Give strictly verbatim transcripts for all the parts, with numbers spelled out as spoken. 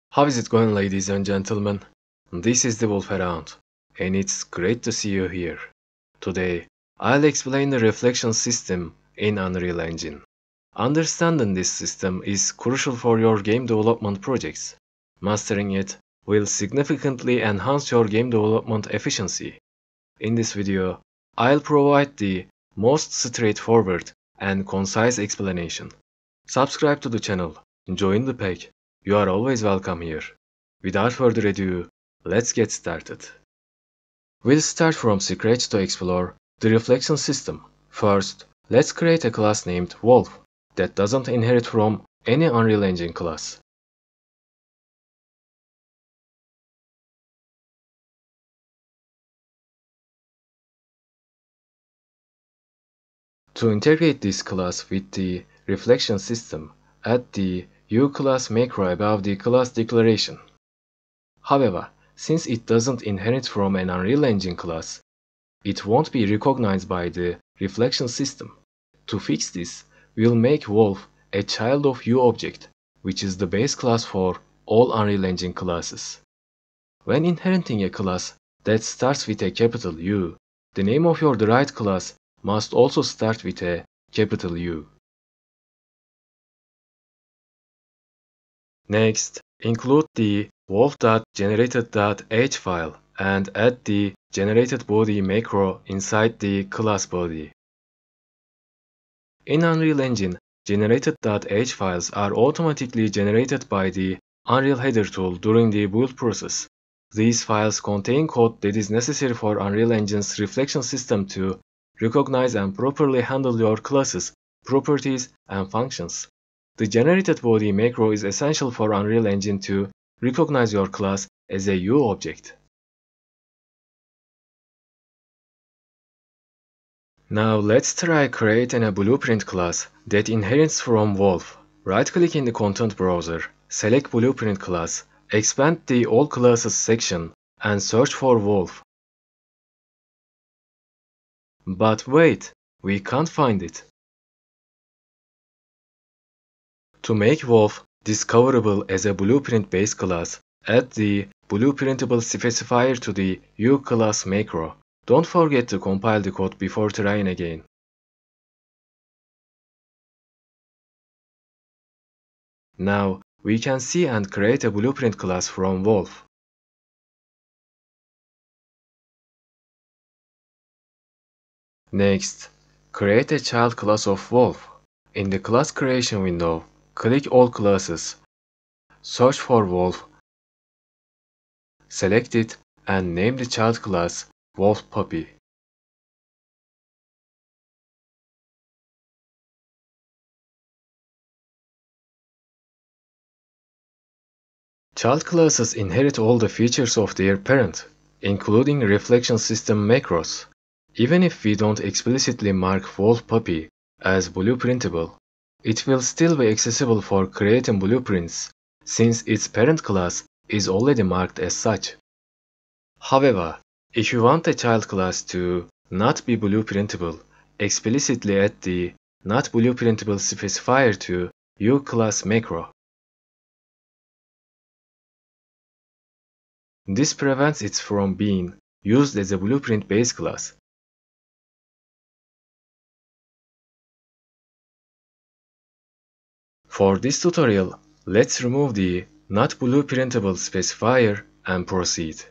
How is it going, ladies and gentlemen? This is the Wolfhound, and it's great to see you here. Today, I'll explain the reflection system in Unreal Engine. Understanding this system is crucial for your game development projects. Mastering it will significantly enhance your game development efficiency. In this video, I'll provide the most straightforward and concise explanation. Subscribe to the channel, join the pack. You are always welcome here. Without further ado, let's get started. We'll start from scratch to explore the reflection system. First, let's create a class named Wolf that doesn't inherit from any Unreal Engine class. To integrate this class with the reflection system, add the uClass macro above the class declaration. However, since it doesn't inherit from an Unreal Engine class, it won't be recognized by the reflection system. To fix this, we'll make Wolf a child of uObject, which is the base class for all Unreal Engine classes. When inheriting a class that starts with a capital U, the name of your derived class must also start with a capital U. Next, include the wolf.generated.h file and add the generated body macro inside the class body. In Unreal Engine, generated.h files are automatically generated by the Unreal Header tool during the build process. These files contain code that is necessary for Unreal Engine's reflection system to recognize and properly handle your classes, properties, and functions. The generated body macro is essential for Unreal Engine to recognize your class as a uObject. Now let's try creating a blueprint class that inherits from Wolf. Right-click in the content browser, select Blueprint class, expand the All Classes section, and search for Wolf. But wait, we can't find it. To make Wolf discoverable as a blueprint-based class, add the blueprintable specifier to the uClass macro. Don't forget to compile the code before trying again. Now, we can see and create a blueprint class from Wolf. Next, create a child class of Wolf. In the class creation window, click All Classes, search for Wolf, select it, and name the child class Wolf Puppy. Child classes inherit all the features of their parent, including reflection system macros. Even if we don't explicitly mark Wolf Puppy as blueprintable, it will still be accessible for creating blueprints, since its parent class is already marked as such. However, if you want a child class to not be blueprintable, explicitly add the not blueprintable specifier to uClass macro. This prevents it from being used as a blueprint base class. For this tutorial, let's remove the not blueprintable specifier and proceed.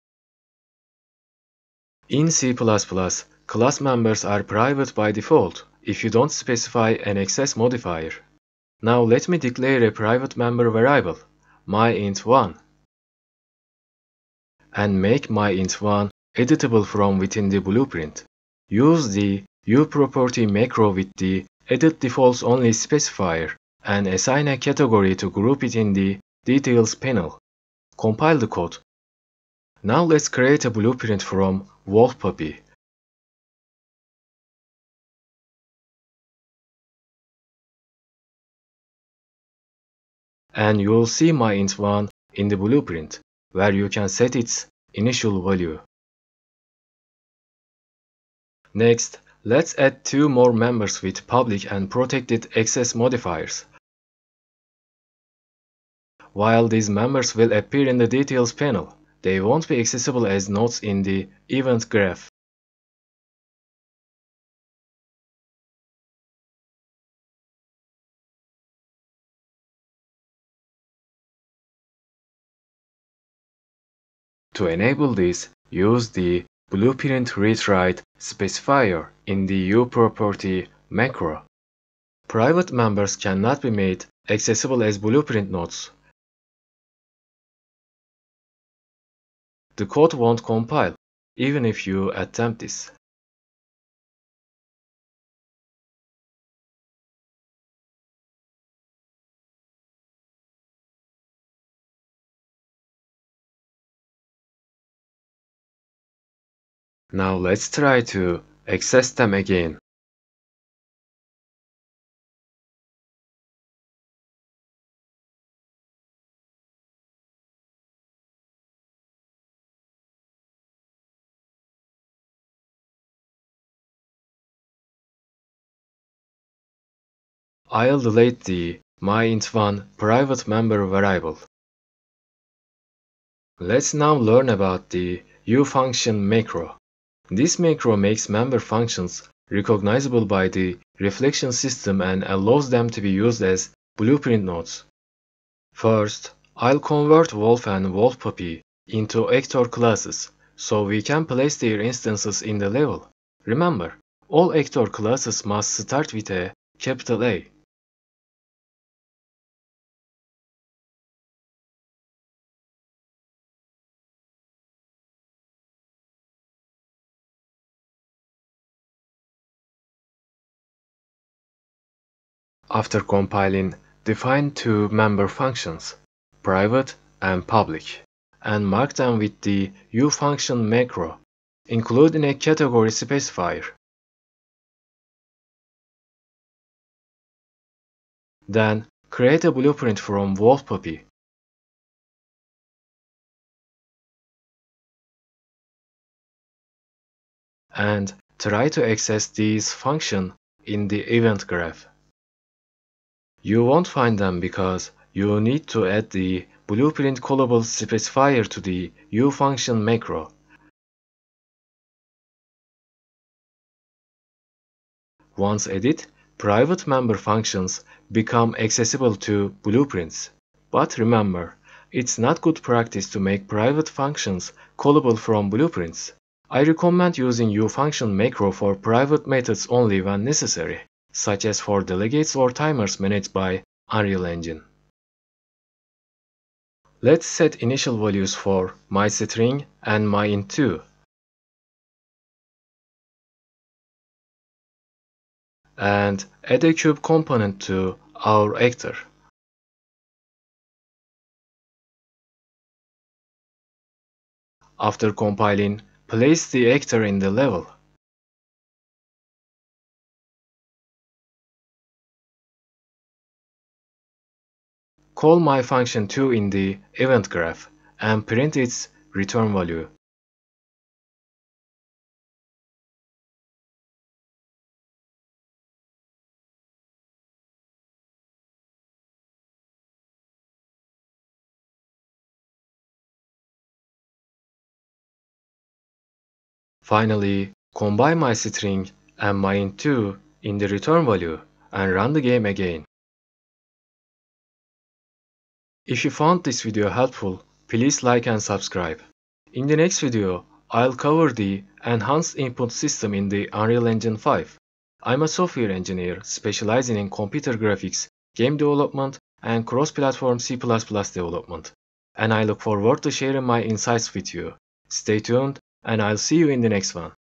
In C plus plus, class members are private by default if you don't specify an access modifier. Now let me declare a private member variable, myInt one, and make myInt one editable from within the blueprint. Use the uProperty macro with the edit defaults only specifier and assign a category to group it in the Details panel. Compile the code. Now let's create a blueprint from Wolf Puppy. And you'll see myInt one in the blueprint, where you can set its initial value. Next, let's add two more members with public and protected access modifiers. While these members will appear in the details panel, they won't be accessible as nodes in the event graph. To enable this, use the blueprint read-write specifier in the uProperty macro. Private members cannot be made accessible as blueprint nodes. The code won't compile, even if you attempt this. Now let's try to access them again. I'll delete the myint one private member variable. Let's now learn about the uFunction macro. This macro makes member functions recognizable by the reflection system and allows them to be used as blueprint nodes. First, I'll convert Wolf and WolfPuppy into actor classes, so we can place their instances in the level. Remember, all actor classes must start with a capital A. After compiling, define two member functions, private and public, and mark them with the uFunction macro, including a category specifier. Then, create a blueprint from WolfPuppy. And try to access these functions in the event graph. You won't find them because you need to add the blueprint callable specifier to the uFunction macro. Once added, private member functions become accessible to blueprints. But remember, it's not good practice to make private functions callable from blueprints. I recommend using uFunction macro for private methods only when necessary, such as for delegates or timers managed by Unreal Engine. Let's set initial values for myString and myint two. And add a cube component to our actor. After compiling, place the actor in the level. Call myFunction two in the event graph and print its return value. Finally, combine myString and myint two in the return value and run the game again. If you found this video helpful, please like and subscribe. In the next video, I'll cover the enhanced input system in the Unreal Engine five. I'm a software engineer specializing in computer graphics, game development, and cross-platform C plus plus development. And I look forward to sharing my insights with you. Stay tuned, and I'll see you in the next one.